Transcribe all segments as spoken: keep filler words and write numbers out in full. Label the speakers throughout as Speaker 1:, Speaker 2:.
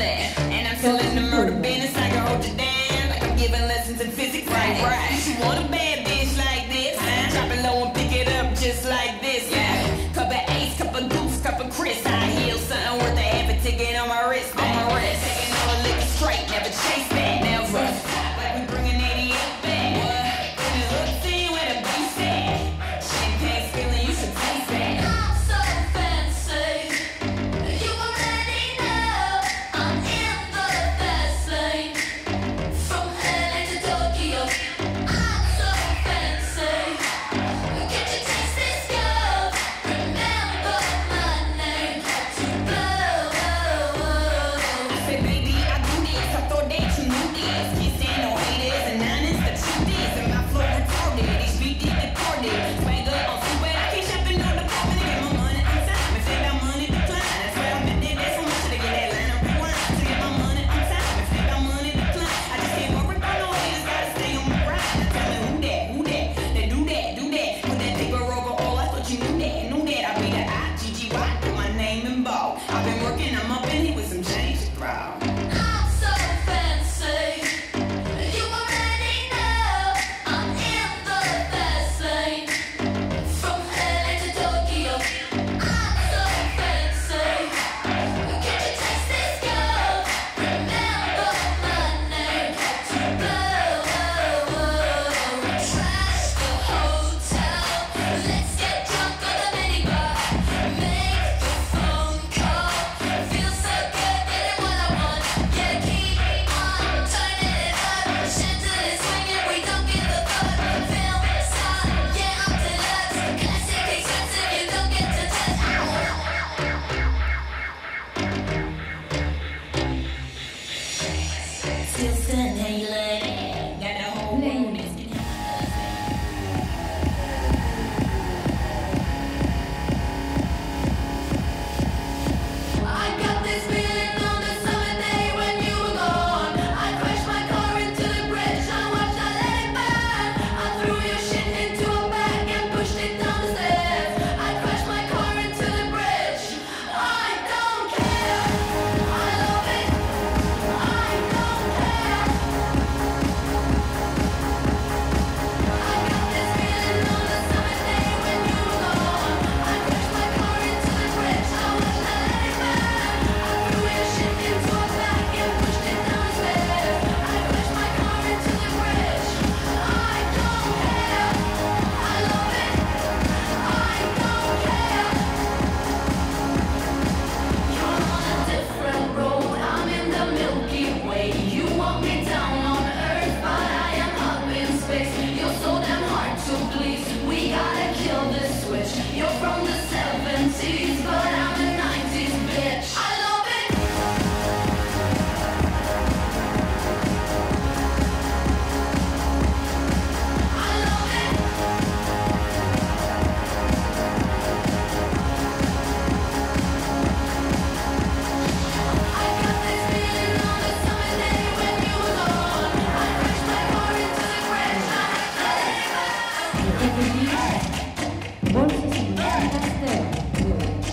Speaker 1: that. And I'm still in the murder business. I can hold you down like I'm giving lessons in physics. Right, right. She want a bad bitch like this. Drop it low and pick it up just like this. Yeah. Cup of Ace, cup of Goose, cup of Chris. I heal something worth a half a ticket on my wrist. On my wrist. Taking all the liquor straight, never chase that. Never. Like we bringing eighty-eight back. What? In the hood scene where the beast at. Champagne spilling, you should taste that.
Speaker 2: I'm so fancy. You already know I'm in the fast lane. From L A to Tokyo. I'm so fancy. Can't you taste this girl? Remember my name. To blow.
Speaker 1: I said, baby, I do this. I thought that you knew this. Can't stand no haters and none is the truth is. And my flow retarded. These beat did deported. Swagger on super. I can't shop in no department to get my money on time. If they got money, decline. That's why I did that so much to get that line of rewind. To get my money on time. If they got money, decline. I just can't worry about no haters. Gotta stay on my grind. Now tell me who that, who that. They do that, do that. Put that paper over all. I thought you knew that, knew that. I be the I G G Y. Put my name in bold. I've been working. I'm up in here with some change to throw.
Speaker 2: I'm so fancy. You already know I'm in the fast lane. From L A to Tokyo. I'm so fancy. Can't you taste this girl? Remember my name. To blow. Trash the hotel. Let's get drunk on the minibar. Make the phone call. Feel so good, getting what I want. Yeah, keep on turning it up. Chandelier swinging, we don't give a fuck. Film star, yeah, I'm deluxe. Classic expensive, you don't get to touch.
Speaker 1: Still stunning, how you like that? Got the whole room asking
Speaker 2: I got this feeling on the summer day when you were gone. I crashed my car into the bridge. I watched, I let it burn. I threw your shit into a bag and pushed it down the stairs. I crashed my car into the bridge. I don't care. I love it. I don't care. I got this feeling on the summer day when you were gone. I crashed my car into the bridge. I watched, I let it burn. I threw your shit into a bag and pushed it down the stairs. I crashed my car into the bridge. I don't care. I love it. I don't care. You're on a different road. I'm in the Milky Way. You want me down on Earth, but I am up in space. You're so damn hard to please. We gotta kill this switch. You're from the seventies, but I'm a nineties bitch. I love it. I love it. I got this feeling on the summer day when you were gone. I crashed my car into the bridge. I let it burn.
Speaker 3: Bienvenue. Bolsa Ciudad Pasteur.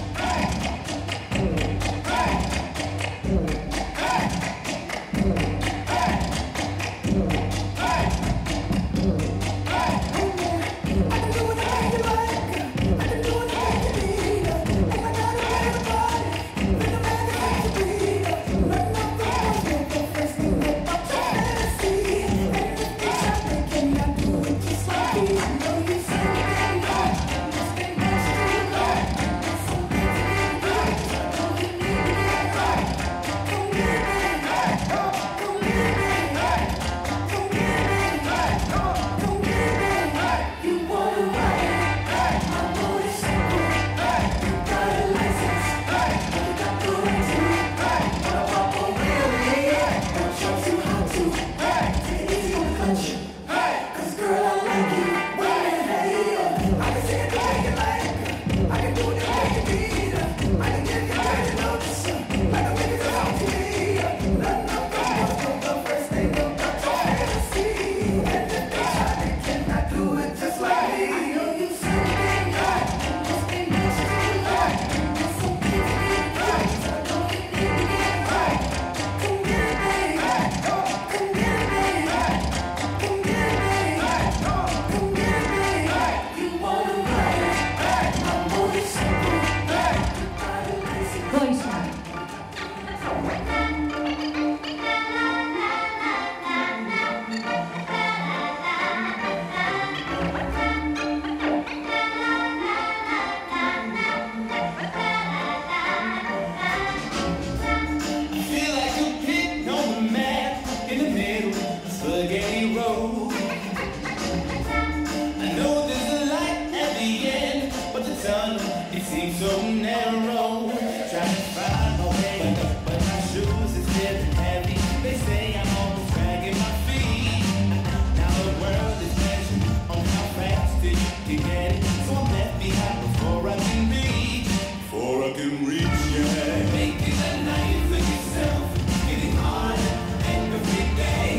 Speaker 3: narrow. Trying to find my way, but my shoes is getting heavy. They say I'm always dragging my feet. Now the world is measured on how fast you can get it. So I'm left behind before I can reach. Before I can reach, yeah. Making a life for yourself, getting harder every day.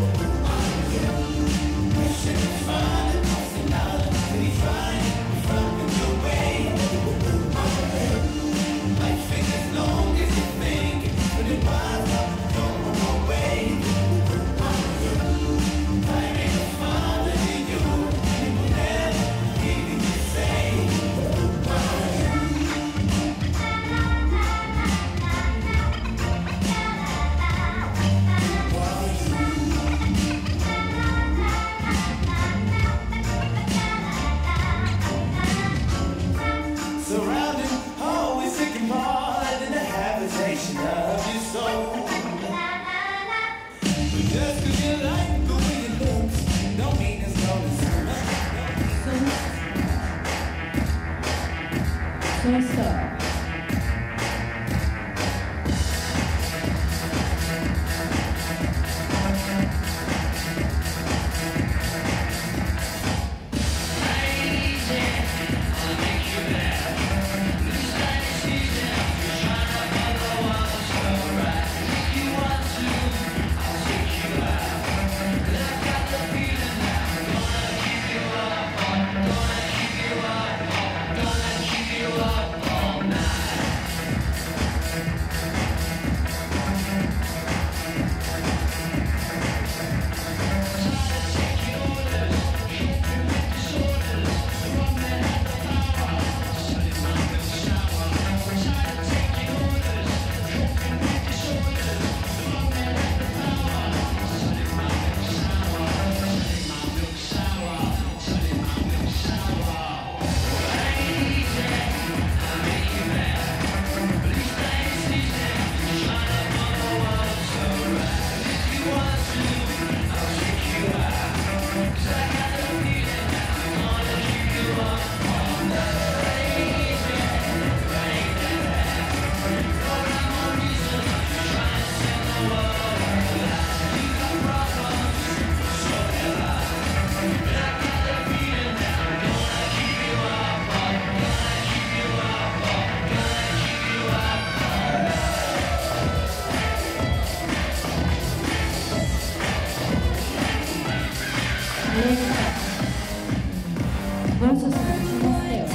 Speaker 3: Wishing to find a thousand dollars and he's trying to find your way. Life ain't as long as you think, but it winds up going my way. Time ain't a father to you, and it will never hear you say. Surrounded, always taking part in the habitation of your soul. But just 'cause you like the way it looks, don't mean it's gonna serve.
Speaker 4: So so. Bolsos y mochilas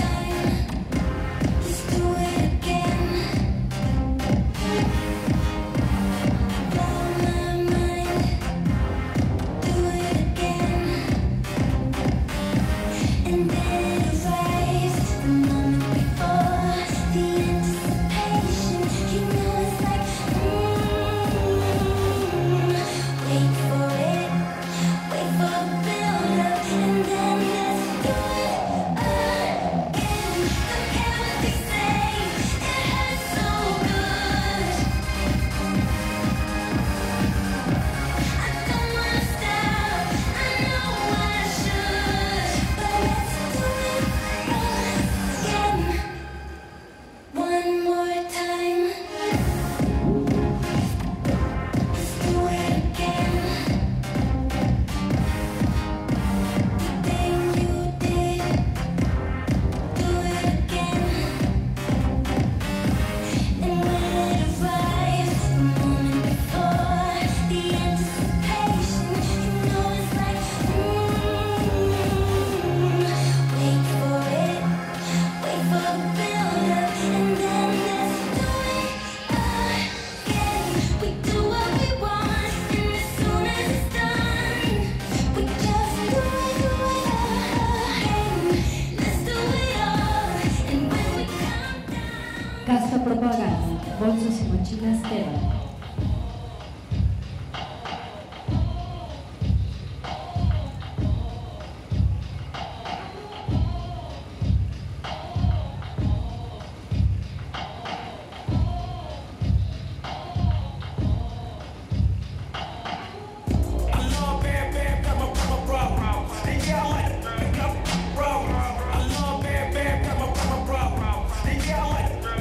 Speaker 4: Casta Propaganda, Bolsos y Mochilas Esteban.
Speaker 3: I love bad, bad, bad, my, my, my, bro. And yeah, I like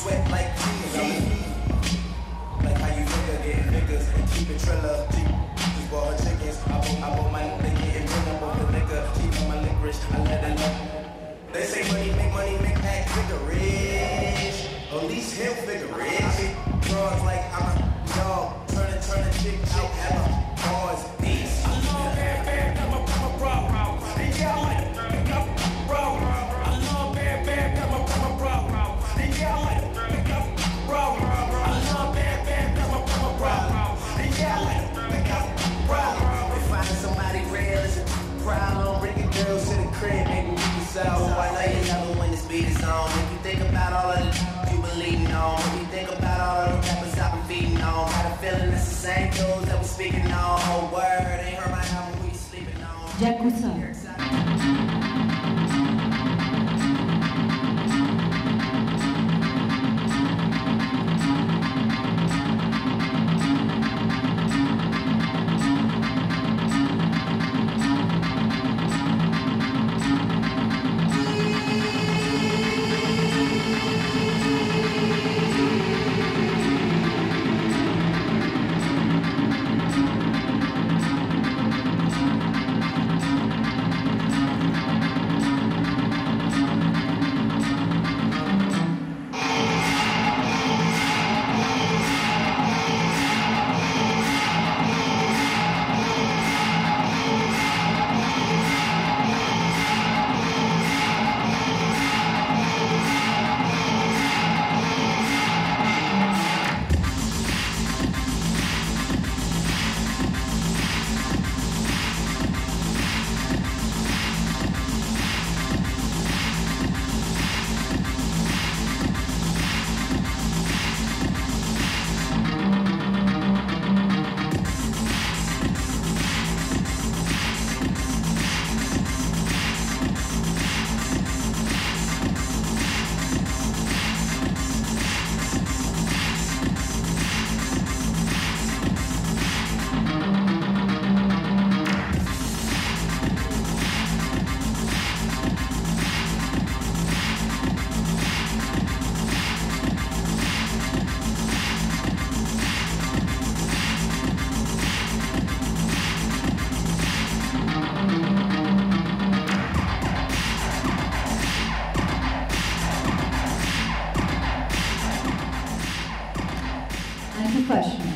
Speaker 3: sweat like cheese. Like how you figure, getting figures and keep it triller. Just bought her chickens. I bought, I bought my nigga getting bring up on the liquor. Keep my licorice, I let it know. They say money make money make act figure rich. At least he'll figure rich. Drugs like I'm a dog. Turn it, turn a chick out. Have a pause, peace. I love bad, bad, I'm a, I'm a bro. And yeah, I like it, pick up, bro. I love bad, bad, I'm a, I'm a bro. And yeah, I like it, pick up, bro. I love bad, bad, I'm a, I'm a bro. And yeah, I like it, pick up, bro. If finding somebody real is a problem, bringing girls to the crib, maybe we can sell. So I know you love it when this beat is on. If you think about all of the you believing on, if you think about all of the rappers I've been feeding on, got a feeling it's the same dudes that we speaking on. Oh word, ain't heard my album, who you sleeping on?
Speaker 4: Yakuza. Question.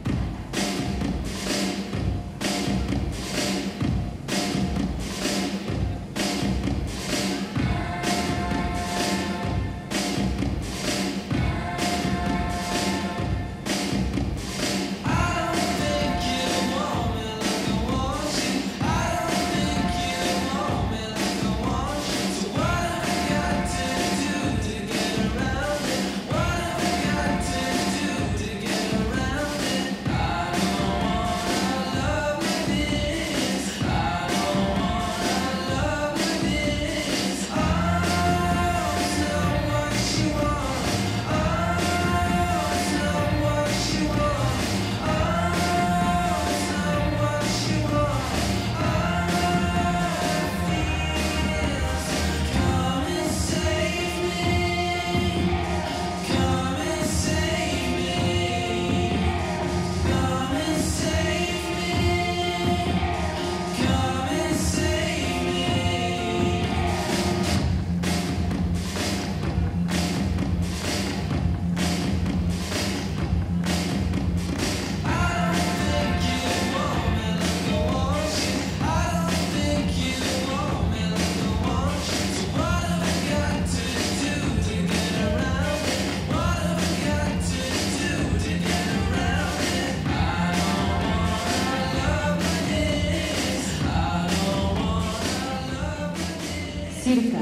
Speaker 4: Circa.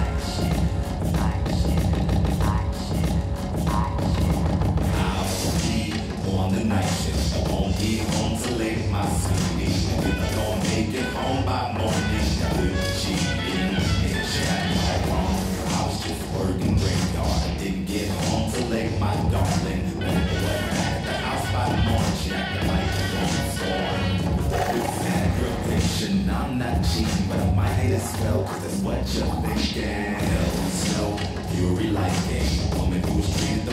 Speaker 5: On the night shift, I won't be home till late, my sweetie. If I don't make it home by morning, I will cheating. And chatting all wrong. I was just working graveyard. I didn't get home till late, my darling. When it was back at the house by the morning, acting like a going storm. It's aggravation, I'm not cheating, but I might as well, cause that's what you're thinking. So, fury like a woman who was treated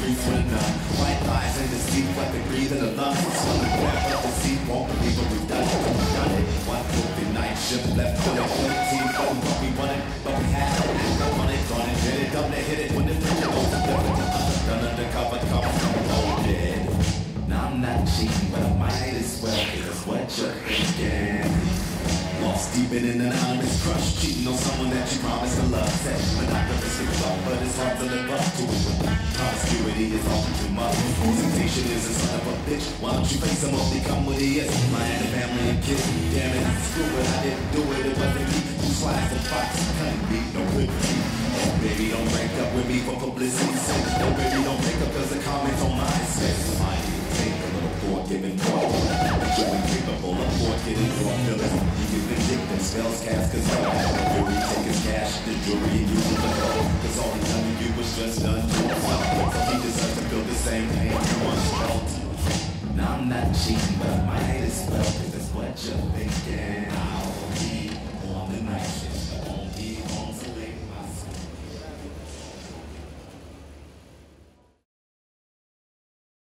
Speaker 5: streets with a gun. White lies in the seat, like they breathe in the lungs. Swung the grab up the seat, won't believe what we've done. We've done it. One broken night shift left for the team. But we what we wanted, but we had it. Run it, run it, hit it, double it, hit it when the picture goes to different. Done undercover, cover, come loaded. Now I'm not cheating, but I might as well, cause that's what you're thinking. Lost deep in an anonymous crush, cheating on someone that you promised to love. Said monogamous with love, but it's hard to live up to it. Promiscuity is often too much. Temptation is a son of a bitch. Why don't you face him or become what he is? Mind the family and kids. Damn it, screw it, I didn't do it. It wasn't me who sliced the fox. Cutting beat, no good for me. Oh, baby, don't break up with me for publicity's sake. No, baby, don't break up cause the comments on my space. I need to take a little forgiving thought. You're incapable of forgetting your feelings. You get vindictive, spells cast cause you have the fury. Take his cash, the jury, and use it for help. Cause all he's done to you was just done to himself. So he deserves to feel the same pain you once felt. Now I'm not cheating, but I might as well, cause that's what you're thinking. I'll be on the night shift.